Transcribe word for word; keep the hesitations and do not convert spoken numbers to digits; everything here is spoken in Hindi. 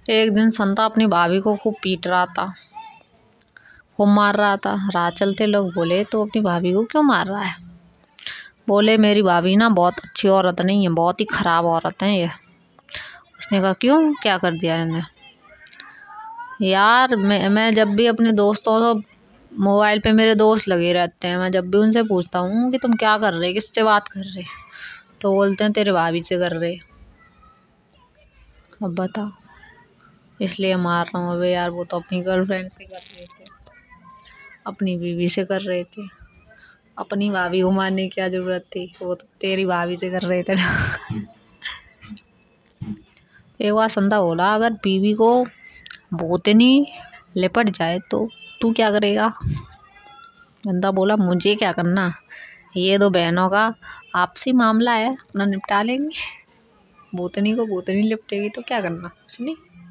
एक दिन संता अपनी भाभी को खूब पीट रहा था, खूब मार रहा था। राह चलते लोग बोले, तो अपनी भाभी को क्यों मार रहा है? बोले, मेरी भाभी ना बहुत अच्छी औरत नहीं है, बहुत ही खराब औरत है ये। उसने कहा, क्यों, क्या कर दिया इन्हें? यार मैं मैं जब भी अपने दोस्तों से, मोबाइल पे मेरे दोस्त लगे रहते हैं, मैं जब भी उनसे पूछता हूँ कि तुम क्या कर रहे, किससे बात कर रहे, तो बोलते हैं तेरे भाभी से कर रहे। अब बताओ, इसलिए मार रहा हूँ। अबे यार, वो तो अपनी गर्लफ्रेंड से कर रहे थे, अपनी बीवी से कर रहे थे। अपनी भाभी को मारने की क्या जरूरत थी? वो तो तेरी भाभी से कर रहे थे ना। एक बार संता बोला, अगर बीवी को भूतनी लिपट जाए तो तू क्या करेगा? बंदा बोला, मुझे क्या करना, ये दो बहनों का आपसी मामला है, अपना निपटा लेंगे। भूतनी को भूतनी लिपटेगी तो क्या करना, कुछ नहीं।